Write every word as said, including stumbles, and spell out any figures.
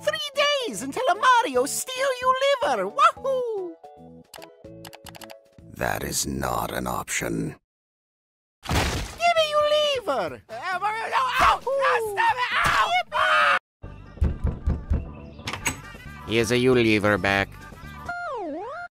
Three days until a Mario steal you liver. Wahoo! That is not an option. Give me you liver. Ow! Ow! Stop it! Ow! Here's a you lever back.